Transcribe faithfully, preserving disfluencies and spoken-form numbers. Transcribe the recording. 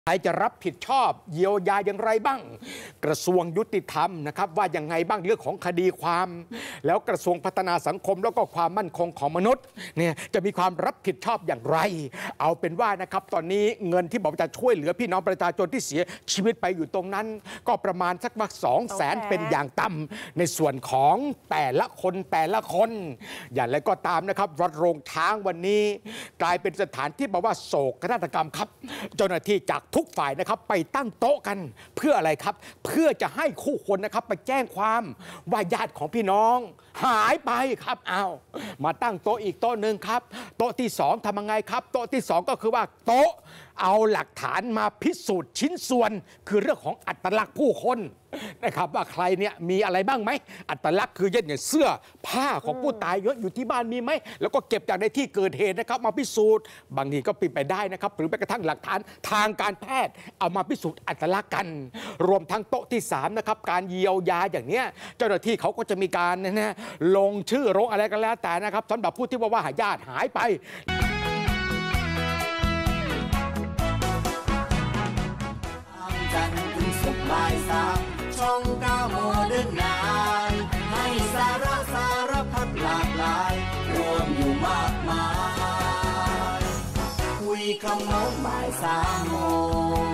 ใครจะรับผิดชอบเยียวยาอย่างไรบ้างกระทรวงยุติธรรมนะครับว่าอย่างไงบ้างเรื่องของคดีความแล้วกระทรวงพัฒนาสังคมแล้วก็ความมั่นคงของมนุษย์เนี่ยจะมีความรับผิดชอบอย่างไรเอาเป็นว่านะครับตอนนี้เงินที่บอกจะช่วยเหลือพี่น้องประชาชนที่เสียชีวิตไปอยู่ตรงนั้นก็ประมาณสักมาสองแสนเป็นอย่างต่ำในส่วนของแต่ละคนแต่ละคนอย่างไรก็ตามนะครับวัดโรงช้างวันนี้กลายเป็นสถานที่บอกว่าโศกนาฏกรรมครับเจ้าหน้าที่จากทุกฝ่ายนะครับไปตั้งโต๊ะกันเพื่ออะไรครับเพื่อจะให้คู่คนนะครับไปแจ้งความว่าญาติของพี่น้องหายไปครับเอามาตั้งโต๊ะอีกโต๊ะหนึ่งครับโต๊ะที่สองทำยังไงครับโต๊ะที่สองก็คือว่าโต๊ะเอาหลักฐานมาพิสูจน์ชิ้นส่วนคือเรื่องของอัตลักษณ์ผู้คนนะครับว่าใครเนี่ยมีอะไรบ้างไหมอัตลักษณ์คือเช่นอย่างเสื้อผ้าของผู้ตายเยอะอยู่ที่บ้านมีไหมแล้วก็เก็บจากในที่เกิดเหตุนะครับมาพิสูจน์บางทีก็ปิดไปได้นะครับหรือแม้กระทั่งหลักฐานทางการแพทย์เอามาพิสูจน์อัตลักษณ์กันรวมทั้งโต๊ะที่สามนะครับการเยียวยาอย่างเนี้ยเจ้าหน้าที่เขาก็จะมีการนะลงชื่อลงอะไรกันแล้วแต่นะครับสำหรับผู้ที่ว่าว่าญาติหายไปช่องเก้าโมเดิร์นไนน์ให้สาระสารพัดหลากหลายรวมอยู่มากมายคุยคำโน้นบ่ายสามโมง